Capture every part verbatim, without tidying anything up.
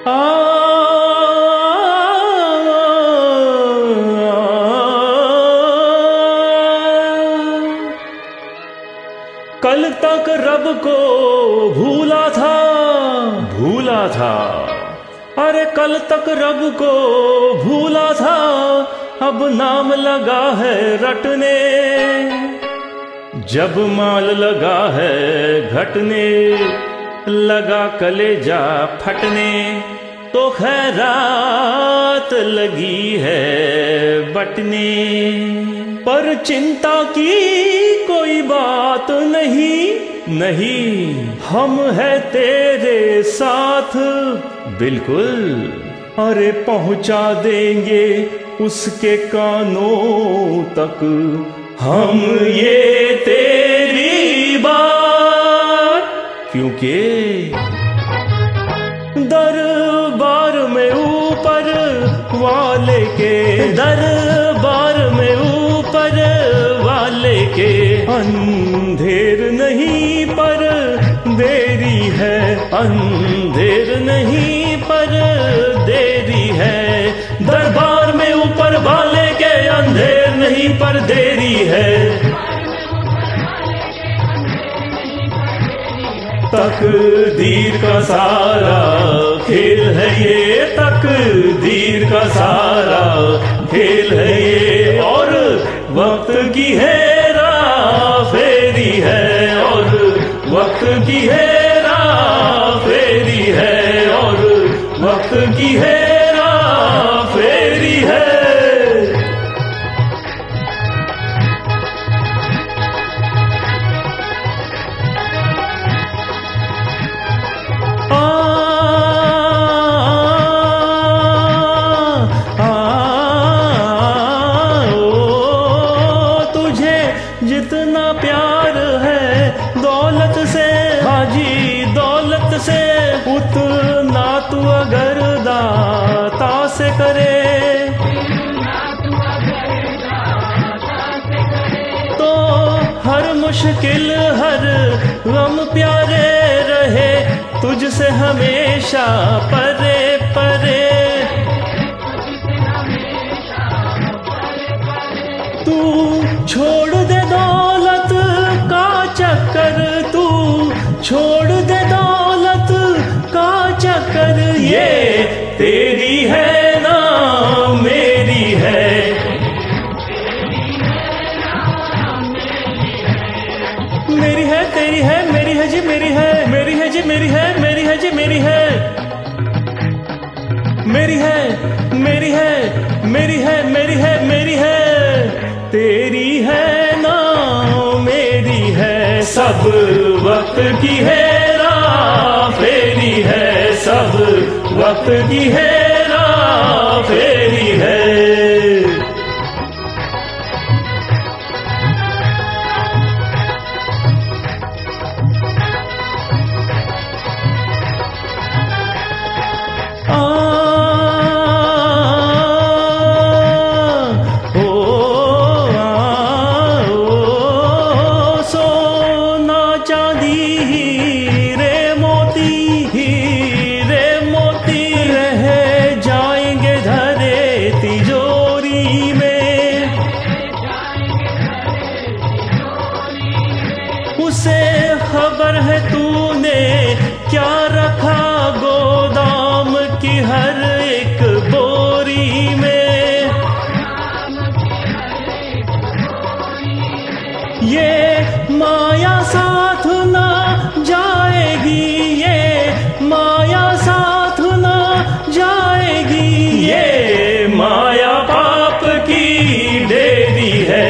आ, कल तक रब को भूला था, भूला था, अरे कल तक रब को भूला था, अब नाम लगा है रटने। जब माल लगा है घटने, लगा कलेजा फटने, तो खैरात लगी है बटने। पर चिंता की कोई बात नहीं, नहीं, हम है तेरे साथ बिल्कुल। अरे पहुंचा देंगे उसके कानों तक हम ये तेरी बात, क्योंकि दरबार में ऊपर वाले के, दरबार में ऊपर वाले के अंधेर नहीं पर देरी है, अंधेर नहीं पर देरी है। दरबार में ऊपर वाले के अंधेर नहीं पर देरी है। तकदीर का सारा खेल है ये, तकदीर का सारा खेल है ये, और वक्त की हेरा फेरी है, और वक्त की हेरा फेरी है, और वक्त की हेरा फेरी है। जितना प्यार है दौलत से, हाजी दौलत से, उतना तू अगर दाता से करे, तो हर मुश्किल हर गम प्यारे रहे, तुझसे हमेशा परे परे। तू छोड़ दे दौलत का चक्कर, तू छोड़ दे दौलत का चक्कर, ये तेरी है ना मेरी है। मेरी है तेरी है, मेरी है जी मेरी है, मेरी है जी मेरी है, मेरी है जी मेरी है, मेरी है मेरी है, मेरी है मेरी है, मेरी है, तेरी है ना मेरी है। सब वक्त की हेरा फेरी है, सब वक्त की हेरा फेरी है। उसे खबर है तूने क्या रखा गोदाम की हर एक बोरी में। ये माया साथ ना जाएगी, ये माया साथ ना जाएगी, ये माया पाप की डेरी है।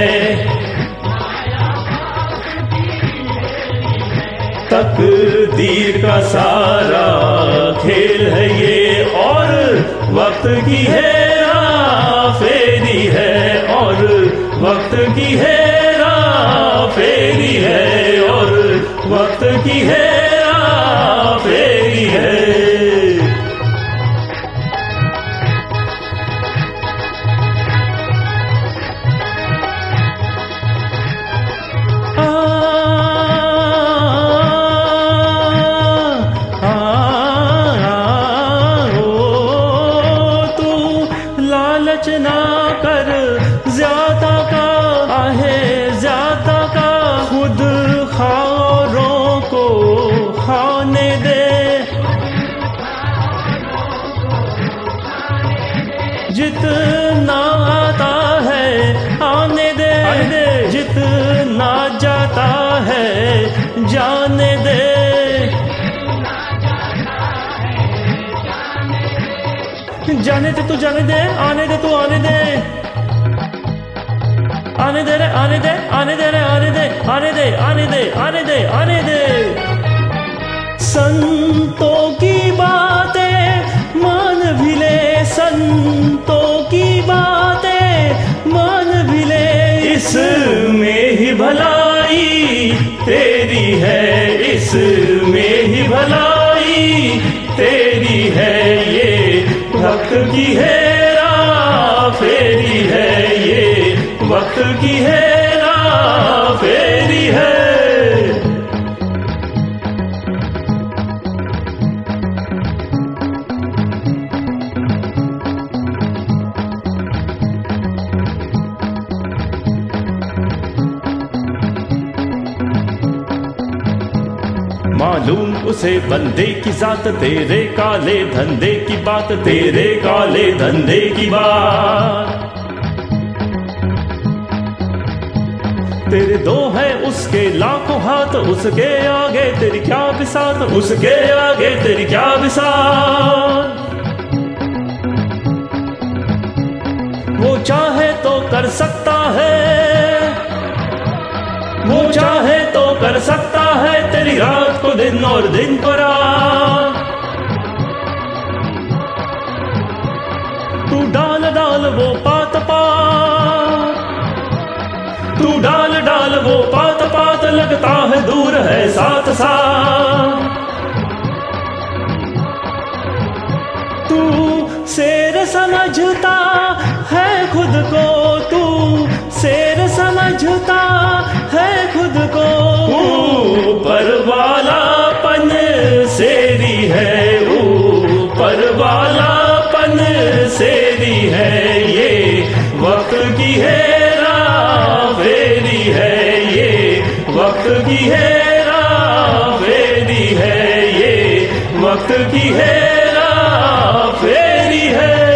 तकदीर का सारा खेल है ये, और वक्त की हेरा फेरी है, और वक्त की हेरा फेरी है, और वक्त की हेरा फेरी है। जाने दे तू जाने दे, आने दे तू आने दे, आने दे रे आने दे, आने दे रे आने दे, आने दे आने दे आने दे आने दे। संतों की बातें मान भी ले, संतों की बातें मान भी ले, इसमें ही भलाई तेरी है, इसमें ही भलाई तेरी है। ये वक्त की हेरा फेरी है, ये वक्त की हेरा फेरी है। मालूम उसे बंदे की जात, तेरे काले धंधे की बात, तेरे काले धंधे की बात। तेरे दो है उसके लाखों हाथ, उसके आगे तेरी क्या बिसात, उसके आगे तेरी क्या बिसात। वो चाहे तो कर सकता है, वो चाहे तो कर सकता है, तेरी रात को दिन और दिन को रात। तू डाल डाल वो पात पात, तू डाल डाल वो पात पात, लगता है दूर है साथ साथ। तू शेर समझता है खुद को, तू शेर समझता है खुद को, ऊपर वालापन शेरी है, ऊपर वालापन शेरी है। ये वक्त की हेरा फेरी है, ये वक्त की हेरा फेरी है, ये वक्त की हेरा फेरी है।